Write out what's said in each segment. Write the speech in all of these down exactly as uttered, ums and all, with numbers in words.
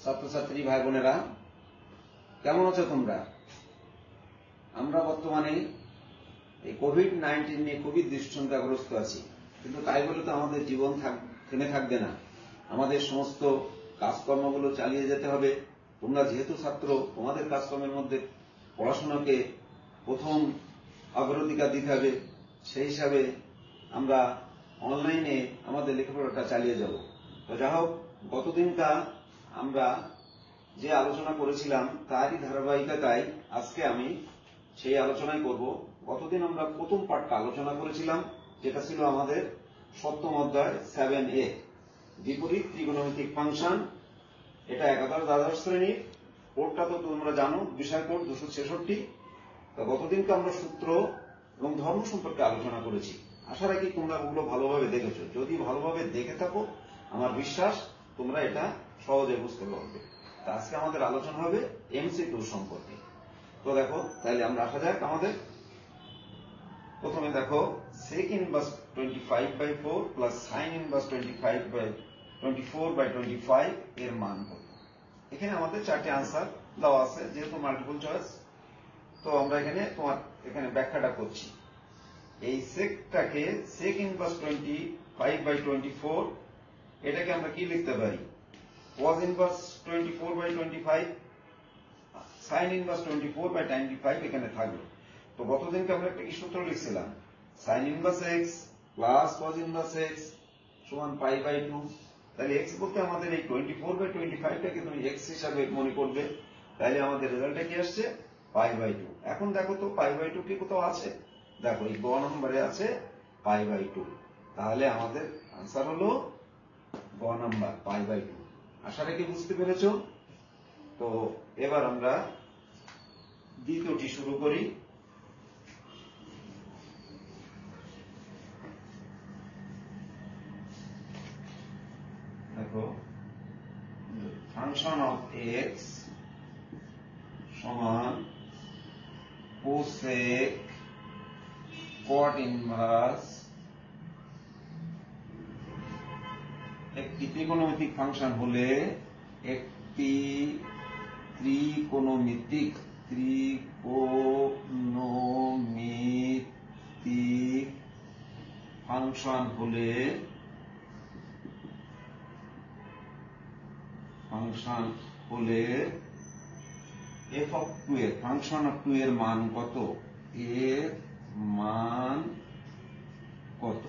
ছাত্রছাত্রী ভাই বোনেরা, কেমন আছো তোমরা? আমরা বর্তমানে এই কোভিড নাইন্টিন নিয়ে খুবই দুশ্চিন্তাগ্রস্ত আছি, কিন্তু তাই বলে তো আমাদের জীবন থেমে থাকবে না। আমাদের সমস্ত কাজকর্মগুলো চালিয়ে যেতে হবে। তোমরা যেহেতু ছাত্র, তোমাদের কাজকর্মের মধ্যে পড়াশোনাকে প্রথম অগ্রাধিকার দিতে হবে। সেই হিসাবে আমরা অনলাইনে আমাদের লেখাপড়াটা চালিয়ে যাব। তো যা হোক, গতদিনটা আমরা যে আলোচনা করেছিলাম তারই ধারাবাহিকতায় আজকে আমি সেই আলোচনাই করব। গতদিন আমরা প্রথম পার্টটা আলোচনা করেছিলাম, যেটা ছিল আমাদের সপ্তম অধ্যায় সেভেন এ, বিপরীত ত্রিকোণমিতিক ফাংশন। এটা একাদশ দ্বাদশ শ্রেণীর কোডটা তো তোমরা জানো, বিষয় কোড দুশো ছেষট্টি। তো গতদিনকে আমরা সূত্র এবং ধর্ম সম্পর্কে আলোচনা করেছি। আশা রাখি তোমরা ওগুলো ভালোভাবে দেখেছো। যদি ভালোভাবে দেখে থাকো, আমার বিশ্বাস তোমরা এটা সহজে বুঝতে পারবে। তা আজকে আমাদের আলোচনা হবে এমসিকিউ সম্পর্কে। তো দেখো, তাহলে আমরা আসা যাক আমাদের। প্রথমে দেখো, sec inverse twenty five by four plus sine inverse twenty five by twenty four by twenty five এর মান কত? এখানে আমাদের চারটি আনসার দেওয়া আছে, যেহেতু মাল্টিপল চয়েস। তো আমরা এখানে তোমার এখানে ব্যাখ্যাটা করছি। এই সেকটাকে sec inverse twenty five by twenty four, এটাকে আমরা কি লিখতে পারি? cos inverse twenty four by twenty five, sin inverse twenty four by twenty five এখানে থাকলো। তো গতদিনকে আমরা একটা কি সূত্র লিখছিলাম? sin inverse x plus cos inverse x সমান পাই বাই টু। তাহলে x বলতে আমাদের এই twenty four by twenty five টাকে তুমি x হিসাবে মনে করবে। তাহলে আমাদের রেজাল্টটা কি আসছে? Pi by two. এখন দেখো তো পাই বাই টু কি কোথাও আছে? দেখো, এই গ নম্বরে আছে পাই বাই টু। তাহলে আমাদের আনসার হলো গ নাম্বার, পাই বাই টু। আশা রেখে বুঝতে পেরেছো? তো এবার আমরা দ্বিতীয়টি শুরু করি। দেখো, ফাংশন অফ এক্স সমান কোসেক কট ইনভার্স একটি ত্রিকোণমিতিক ফাংশন হলে একটি ত্রিকোণমিতিক ত্রিকোণমিতিক ফাংশন হলে ফাংশন হলে এফ অফ টু এর ফাংশন অফ টু এর মান কত? এর মান কত?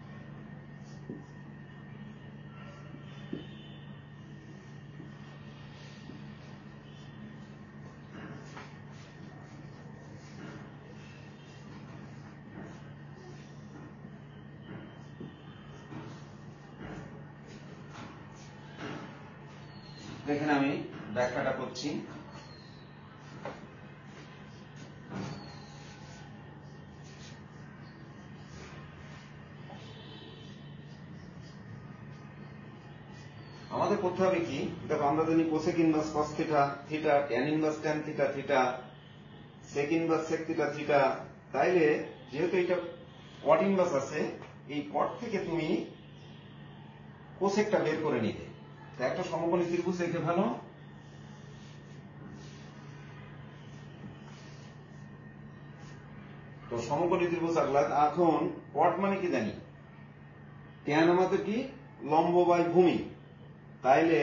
দেখেন, আমি ব্যাখ্যাটা করছি। আমাদের করতে হবে কি? দেখো, আমরা জানি cosec inverse cos theta, theta tan inverse tan theta, theta sec inverse sec theta, theta. তাইলে যেহেতু এটা কট ইনভার্স আছে, এই কট থেকে তুমি কোসেকটা বের করে নিতে। একটা সমকোণী ত্রিভুজ এঁকে ফেলো। তো সমকোণী ত্রিভুজ আঁকলা। এখন কট মানে কি জানি? ট্যান আমাদের কি? লম্ব বাই ভূমি। তাইলে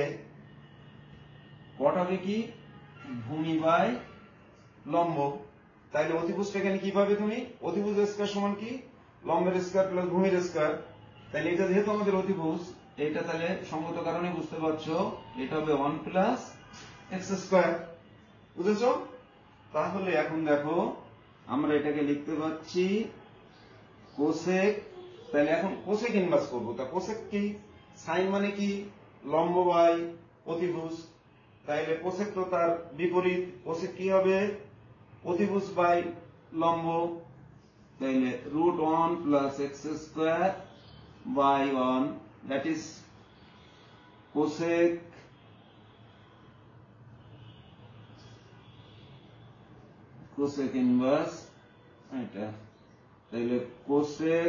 কট হবে কি? ভূমি বাই লম্ব। তাইলে অতিভুজটা এখানে কি পাবে তুমি? অতিভুজ স্কয়ার সমান কি? লম্বের স্কয়ার প্লাস ভূমির স্কয়ার। তাহলে এটা যেহেতু আমাদের অতিভুজ, এটা তাহলে সঙ্গত কারণে বুঝতে পারছো এটা হবে ওয়ান প্লাস এক্স স্কয়ার। বুঝেছো? তাহলে এখন দেখো, আমরা এটাকে লিখতে পাচ্ছি কোসেক। তাহলে এখন কোসেক ইনভার্স করবো। তা কোসেক কি? সাইন মানে কি? লম্ব বাই অতিভুজ। তাইলে কোসেক তো তার বিপরীত। কোসেক কি হবে? অতিভুজ বাই লম্ব। তাইলে root one plus x square by one, that is cosec cosec inverse এটা। তাইলে cosec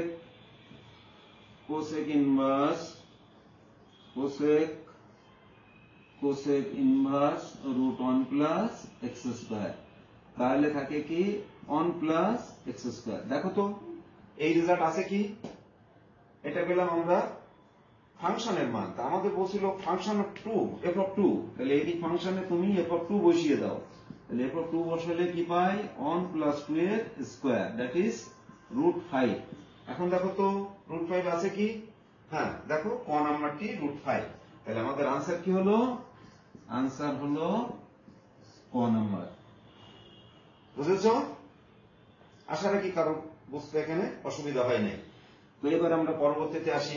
cosec inverse cosec cosec inverse root one plus x square, তাহলে থাকে কি ওয়ান প্লাস এক্স স্কোয়ার। দেখো তো এই রেজাল্ট আছে কি, এটা পেলাম আমরা ফাংশনের মান। তা আমাদের বলছিল function of two f of two, তাহলে এই ফাংশনে তুমি এফ অফ টু বসিয়ে দাও, তাহলে এফ অফ টু বসালে কি পাই ওয়ান প্লাস টু এর square that is root five. এখন দেখো তো রুট ফাইভ আছে কি, হ্যাঁ দেখো ক নাম্বারটি রুট ফাইভ, তাহলে আমাদের আনসার কি হলো, আনসার হলো ক নাম্বার। বুঝেছ? আশা রাখি কারো বুঝতে এখানে অসুবিধা হয় নাই। তো এবার আমরা পরবর্তীতে আসি।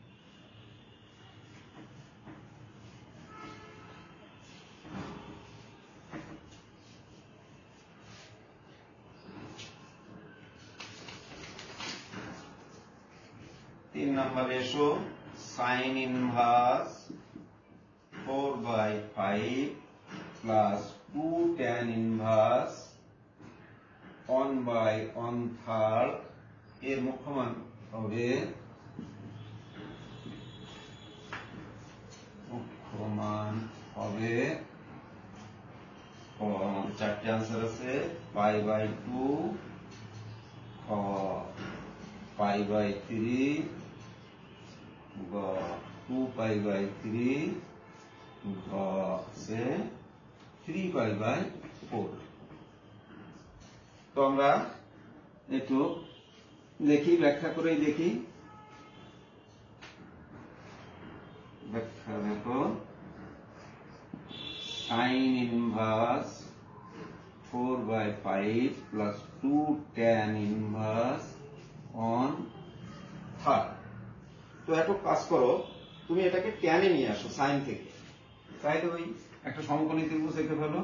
তিন নম্বরে এসো, sine inverse four by five plus two tan inverse one by one third এর মুখ্যমান হবে, মুখ্যমান হবে আমাদের চারটে আনসার আছে, pi by two, pi by three, two pi by three, three pi by four. তো আমরা একটু দেখি, ব্যাখ্যা করে দেখি। ব্যাখ্যা দেখো, sine inverse four by five plus two tan inverse one third. তো একটু কাজ করো, তুমি এটাকে ট্যানে নিয়ে আসো সাইন থেকে, তাই ওই একটা সমকোণী ত্রিভুজ এঁকে ফেলো।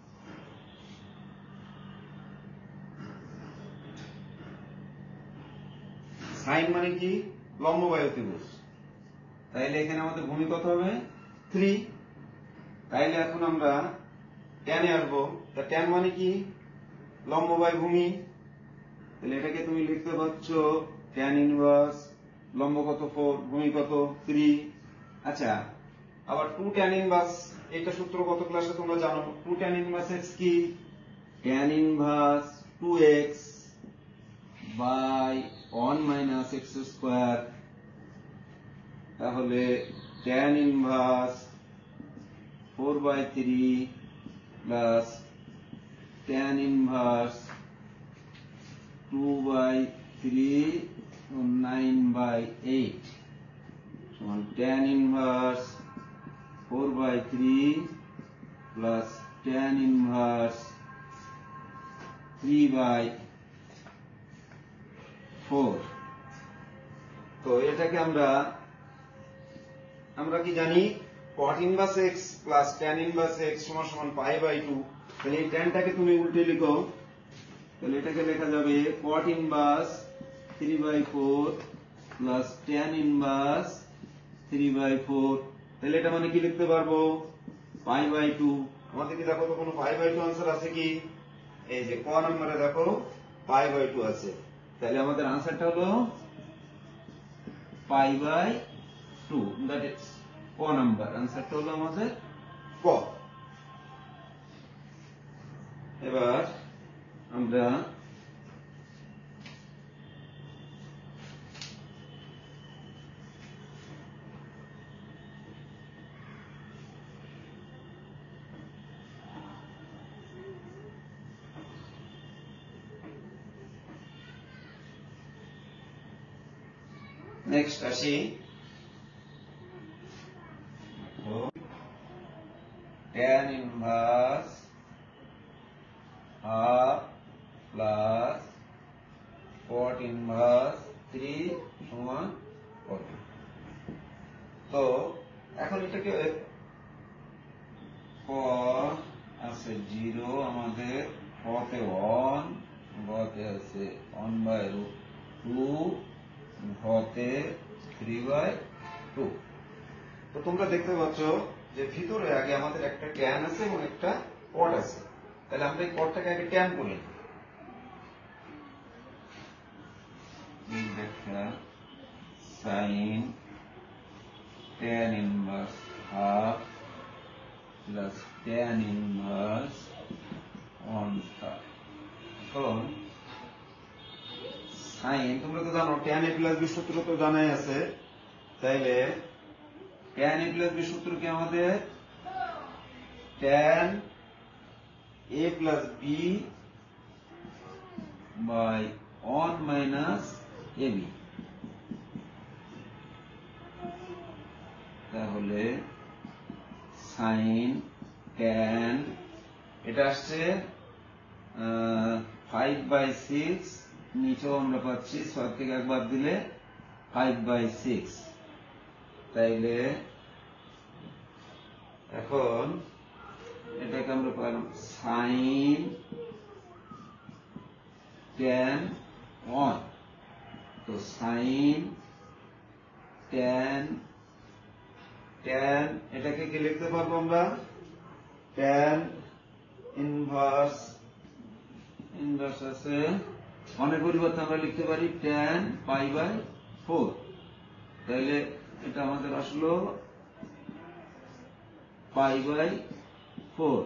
সাইন মানে কি লম্ববায়ু ত্রিভুজ, তাইলে এখানে আমাদের ভূমি কত হবে থ্রি, তাইলে এখন আমরা ট্যানে আসবো। তা ট্যান মানে কি লম্ববায়ু ভূমি, তাহলে এটাকে তুমি লিখতে পারছ ট্যান ইনভার্স লম্ব কত ফোর, ভূমি কত থ্রি। আচ্ছা, আবার টু ট্যান ইনভার্স, এটা সূত্র কত ক্লাসে তোমরা জানো, টু ট্যান ইনভার্স এক্স কি tan inverse two x by one minus x square, তাহলে tan inverse four by three plus tan inverse two by three nine by eight সমান tan inverse four by three plus tan inverse three by four. তো এটাকে আমরা আমরা কি জানি cot inverse x plus tan inverse x সমান সমান pi by two. তাহলে এই ট্যানটাকে তুমি উল্টে লিখো, তাহলে এটাকে লেখা যাবে cot inverse three by four plus tan inverse three by four. তাহলে এটা মানে কি লিখতে পারবো পাই বাই টু। আমাদের কি দেখো তো কোনো পাই বাই টু আনসার আছে কি, এই যে ক নম্বরে দেখো পাই বাই টু আছে, তাহলে আমাদের আনসারটা হলো pi by two, that is ক নাম্বার আনসারটা হলো আমাদের ক। এবার আমরা নেক্সট আসি, tan inverse half plus cot inverse three সমান কত। তো এখন এটাকে ক আছে জিরো, আমাদের কতে ওয়ান, গতে আছে ওয়ান বাই রুট টু, ঘতে থ্রি বাই টু। তো তোমরা দেখতে পাচ্ছ যে ভিতরে আগে আমাদের একটা ট্যান আছে এবং একটা কট আছে, তাহলে আমরা এই কটটাকে আগে ট্যান করে sine tan inverse half plus tan inverse one third. এখন সাইন, তোমরা তো জানো ট্যান এ প্লাস বি সূত্র তো জানাই আছে, তাইলে ট্যান এ প্লাস বি সূত্র কি আমাদের tan A plus B by one minus A B. তাহলে সাইন ট্যান এটা আসছে ফাইভ বাই সিক্স, নিচেও আমরা পাচ্ছি ছয় থেকে একবার দিলে ফাইভ বাই সিক্স। তাইলে এখন এটাকে আমরা পেলাম সাইন ট্যান ওয়ান। তো সাইন ট্যান ট্যান এটাকে কি লিখতে পারবো আমরা ট্যান ইনভার্স ইনভার্স আছে ওয়ানের পরিবর্তে আমরা লিখতে পারি ট্যান পাই বাই ফোর। তাহলে এটা আমাদের আসলো pi by four,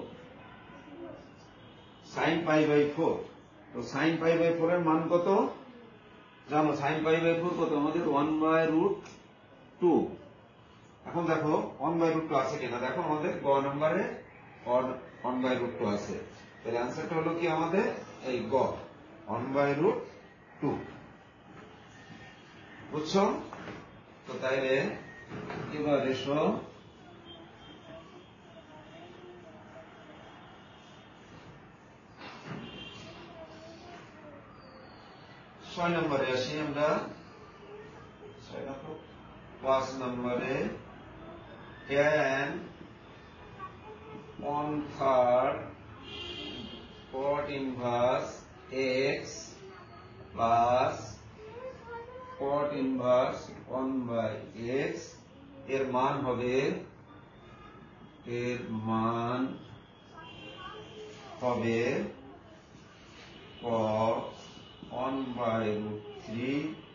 sine pi by four. তো সাইন পাই বাই ফোর এর মান কত জানো? সাইন পাই বাই ফোর কত আমাদের? One by root two. এখন দেখো ওয়ান বাই রুট টু আছে কিনা, দেখো আমাদের গ নম্বরে ওয়ান বাই রুট টু আছে। তাহলে অ্যান্সারটা হলো কি আমাদের এই গ ওয়ান বাই রুট টু। বুঝছো? তো তাইলে এবার এসো ছয় নম্বরে আসি আমরা। ছয় নম্বর পাঁচ নম্বরে tan one third cot inverse x plus cot inverse one by x এর মান হবে এর মান হবে cos one by root three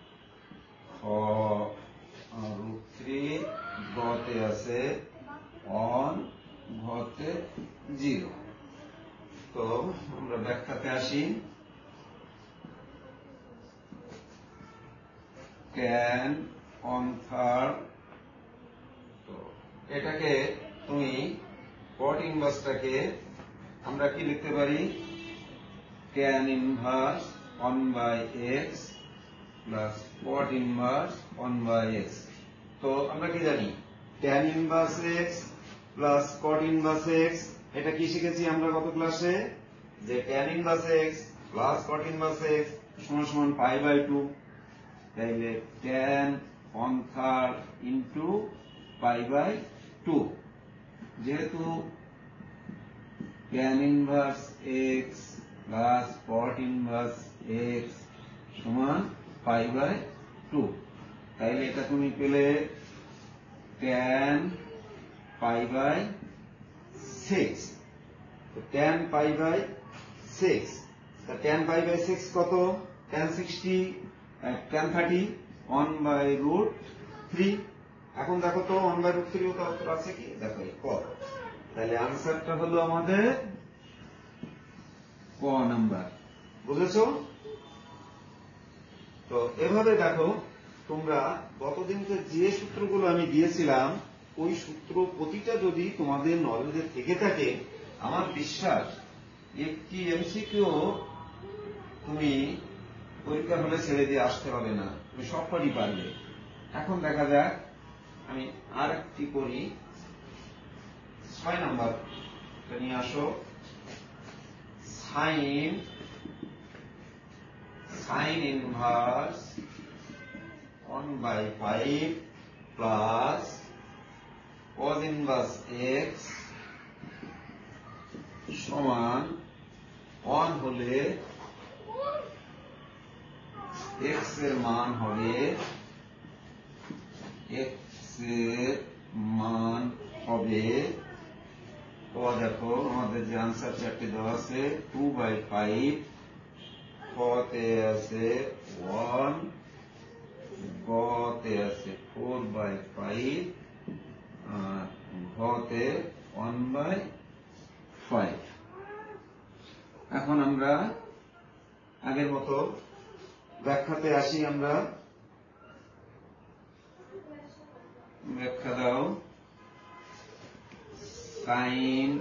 root three, গতে আছে ওয়ান, ঘতে জিরো। তো আমরা ব্যাখ্যাতে আসি। ট্যান ওয়ান থার্ড, তো এটাকে তুমি cot ইনভার্সটাকে আমরা কি লিখতে পারি tan inverse one by x plus cot inverse one by x. তো আমরা কি জানি tan inverse x plus cot inverse x, এটা কি শিখেছি আমরা গত ক্লাসে? যে tan inverse x plus cot inverse x সমান সমান পাই বাই টু। তাইলে tan one third into pi by two. যেহেতু tan inverse x plus cot inverse x সমান পাই বাই টু, তাইলে এটা তুমি পেলে tan pi by six. Tan pi by six, tan pi by six কত? Tan sixty tan thirty one by root three. এখন দেখো তো ওয়ান বাই রুট থ্রি তো উত্তর আছে কি? দেখো কত। তাহলে আনসারটা হলো আমাদের ক নাম্বার। বুঝেছো? তো এভাবে দেখো তোমরা গতদিনকে যে সূত্রগুলো আমি দিয়েছিলাম ওই সূত্র প্রতিটা যদি তোমাদের নলেজে থেকে থাকে, আমার বিশ্বাস একটি এমসিকিউ তুমি পরীক্ষা হলে ছেড়ে দিয়ে আসতে হবে না, তুমি সবকটি পারবে। এখন দেখা যাক আমি আর একটি করি। ছয় নাম্বার নিয়ে আসো। Sine sine inverse one by five plus cos inverse x সমান ওয়ান হলে এক্স এর মান হবে এক্স এর মান হবে তো দেখো আমাদের যে আনসার চারটি দেওয়া আছে টু বাই ফাইভ, কতে আছে ওয়ান, গতে আছে ফোর বাই ফাইভ, ঘতে ওয়ান বাই ফাইভ। এখন আমরা আগের মতো ব্যাখ্যাতে আসি। আমরা ব্যাখ্যা দাও। Sine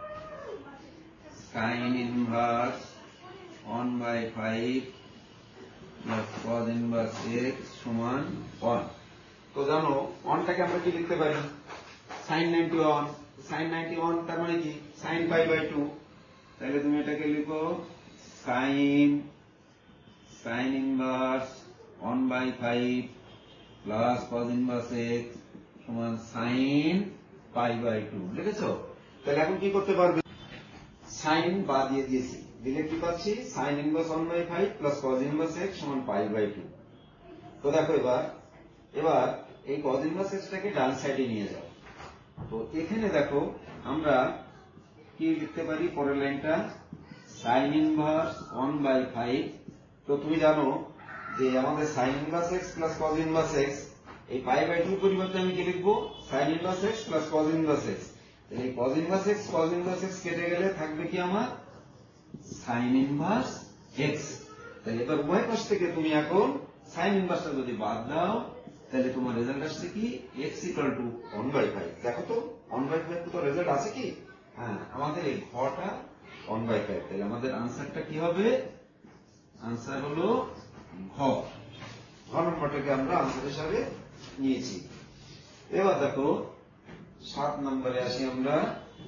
sine inverse one by five plus cos inverse x সমান ওয়ান। তো জানো ওয়ানটাকে আমরা কি লিখতে পারি? Sine ninety one. Sine ninety one তার মানে কি? Sine pi by two. তাহলে তুমি এটাকে লিখো sine sine inverse one by five plus cos inverse x সমান সাইন পাই বাই টু। লিখেছো? তাহলে এখন কি করতে পারবে? সাইন বা দিয়ে দিয়েছি, দিলে কি পাচ্ছি? Sine inverse one by five plus cos inverse x সমান পাই বাই টু। তো দেখো এবার এবার এই কজ ইনভার্স এক্সটাকে ডান সাইডে নিয়ে যাও। তো এখানে দেখো আমরা কি লিখতে পারি? পরের লাইনটা sine inverse one by five. তো তুমি জানো যে আমাদের sine inverse x plus cos inverse x, এই পাই বাই টু পরিবর্তে আমি কি লিখবো? Sine inverse x plus cos inverse x. তাহলে এই cos inverse x cos inverse x কেটে গেলে থাকবে কি আমার? Sine inverse x. তাহলে এবার উভয় পাশ থেকে তুমি এখন সাইন ইনভার্সটা যদি বাদ দাও তাহলে তোমার রেজাল্ট আসছে কি? X equal to one by five. দেখো তো ওয়ান বাই ফাইভ তো রেজাল্ট আছে কি? হ্যাঁ, আমাদের এই ঘটা ওয়ান বাই ফাইভ। তাহলে আমাদের আনসারটা কি হবে? আনসার হলো ঘ। ঘ নম্বরটাকে আমরা আনসার হিসাবে নিয়েছি। এবার দেখো সাত নম্বরে আসি আমরা।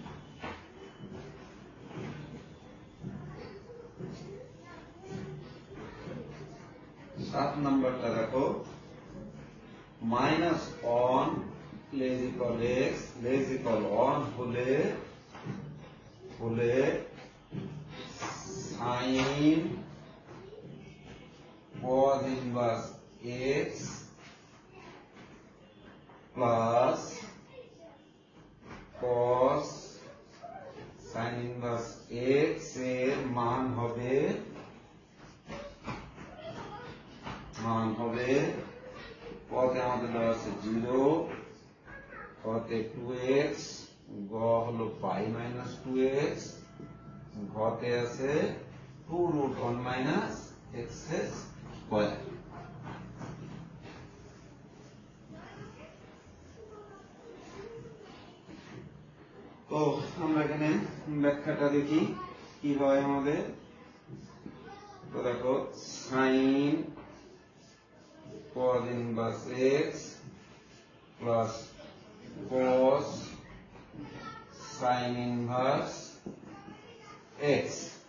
সাত নম্বরটা দেখো minus one less equal x less equal one হলে হলে sine cos inverse x plus cos sine inverse x এর মান হবে মান হবে কতে আমাদের দেওয়া আছে জিরো, কতে টু এক্স, গ হলো পাই মাইনাস টু এক্স, ঘতে আছে two root one minus x square. তো আমরা এখানে ব্যাখ্যাটা দেখি কি হয় আমাদের। তো দেখো sine cos inverse x plus cos sin inverse x।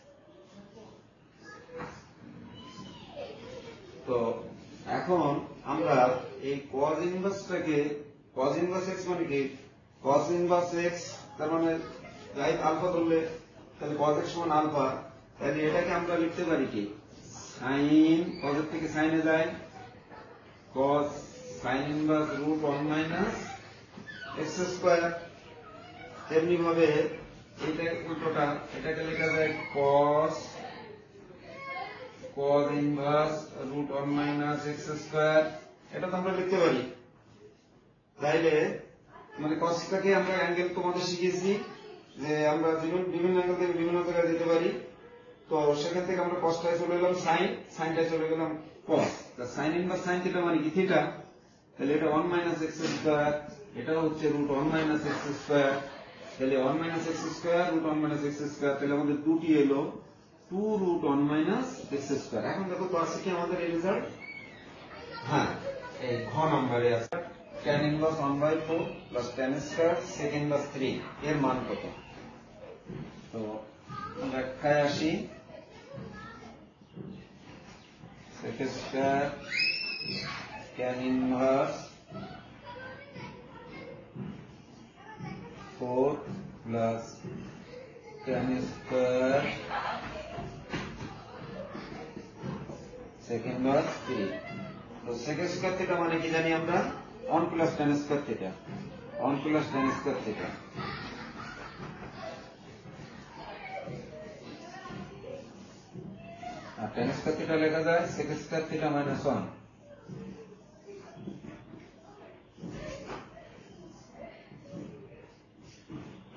তো এখন আমরা এই cos ইনভার্সটাকে cos ইনভার্স x মানে কি? cos ইনভার্স x তার মানে যাই আলফা ধরলে তাহলে cos x সমান আলফা। তাহলে এটাকে আমরা লিখতে পারি কি? সাইন cos এর থেকে সাইনে যায় cos sin inverse root one minus x square। তেমনি ভাবে এটা উল্টোটা এটাকে লেখা যায় cos cos inverse root one minus x square। এটা তো আমরা লিখতে পারি। তাইলে মানে cosটাকে আমরা অ্যাঙ্গেল তোমাদের শিখিয়েছি যে আমরা বিভিন্ন অ্যাঙ্গেল থেকে বিভিন্ন জায়গায় দিতে পারি। তো সেখান থেকে আমরা cosটায় চলে গেলাম sin, sinটায় চলে গেলাম cos। Sine inverse sine theta মানে কি? থিটা। তাহলে এটা ওয়ান মাইনাস এক্স স্কোয়ার, এটাও হচ্ছে root one minus x square. তাহলে one minus x square root one minus x square, তাহলে আমাদের দুটি এলো two root one minus x square. এখন দেখো তো আছে কি আমাদের এই রেজাল্ট? হ্যাঁ, এই ঘ নম্বরে আছে tan inverse one by four plus tan square sec inverse three এর মান কত? তো ব্যাখ্যায় আসি। sec square tan inverse four plus tan square sec inverse three. তো sec স্কয়ার থিটা মানে কি জানি আমরা? One plus tan square theta, one plus tan square theta. আর tan স্কয়ার থিটা লেখা যায় sec square theta minus one.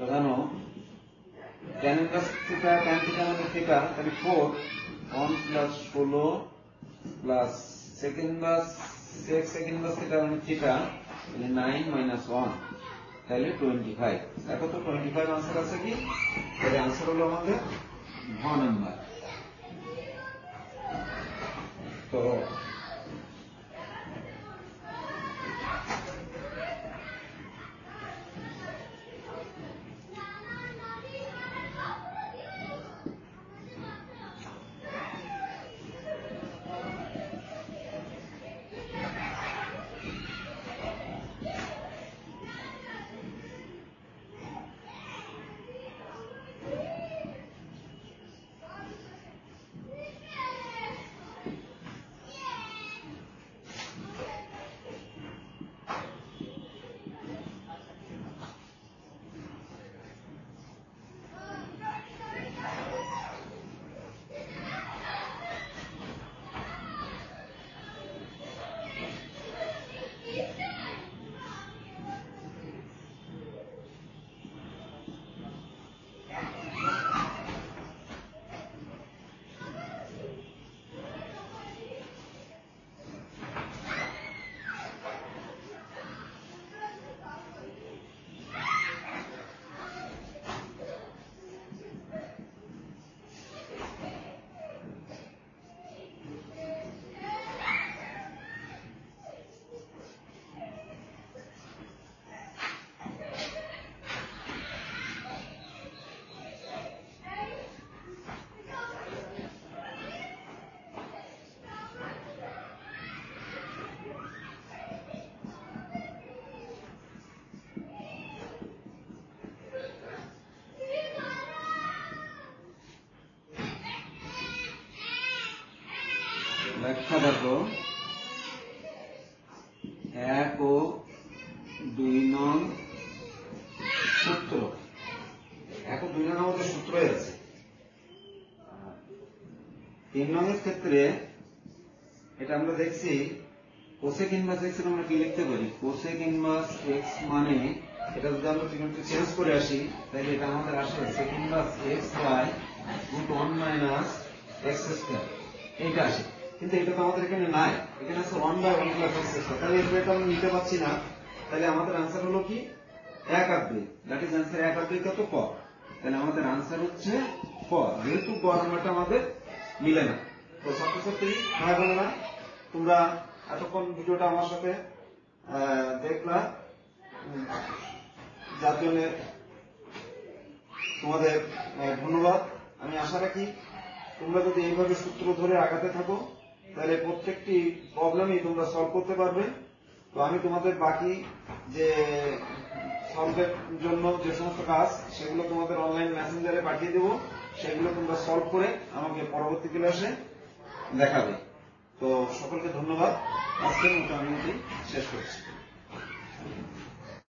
তো জানো tan inverse theta tan theta মানে থিটা, তাহলে ফোর ওয়ান প্লাস ষোলো plus second inverse sec second inverse theta মানে theta, তাহলে নাইন মাইনাস ওয়ান, তাহলে টোয়েন্টি ফাইভ। দেখো তো টোয়েন্টি ফাইভ আনসার আছে কি? তাহলে আনসার হলো আমাদের ঘ নাম্বার। তো ব্যাখ্যা দেখো, এক ও দুই নং সূত্র, এক ও দুই নং আমাদের সূত্রই আছে। তিন নংয়ের ক্ষেত্রে এটা আমরা দেখছি কোসেক ইনভার্স এক্স এর আমরা কি লিখতে পারি? কোসেক ইনভার্স এক্স মানে এটা যদি আমরা ত্রিকোণটি চেঞ্জ করে আসি, তাহলে এটা আমাদের আসে sec inverse x by root one minus x square, এইটা আসে। কিন্তু এটা তো আমাদের এখানে নাই, এখানে আছে one by one plus x square, তাহলে এটা আমরা নিতে পারছি না। তাহলে আমাদের আনসার হলো কি? এক আর দুই, দ্যাট ইজ আনসার এক আর দুই কত? ক। তাহলে আমাদের আনসার হচ্ছে ক, যেহেতু ক নাম্বারটা আমাদের মিলে না। তো ছাত্রছাত্রী ভাই বোনেরা, তোমরা এতক্ষণ ভিডিওটা আমার সাথে দেখলা, যার জন্য তোমাদের ধন্যবাদ। আমি আশা রাখি তোমরা যদি এইভাবে সূত্র ধরে আগাতে থাকো, তাহলে প্রত্যেকটি প্রবলেমই তোমরা সলভ করতে পারবে। তো আমি তোমাদের বাকি যে সলভের জন্য যে সমস্ত কাজ, সেগুলো তোমাদের অনলাইন মেসেঞ্জারে পাঠিয়ে দেবো, সেগুলো তোমরা সলভ করে আমাকে পরবর্তী ক্লাসে দেখাবে। তো সকলকে ধন্যবাদ, আজকের মতো আমি শেষ করছি।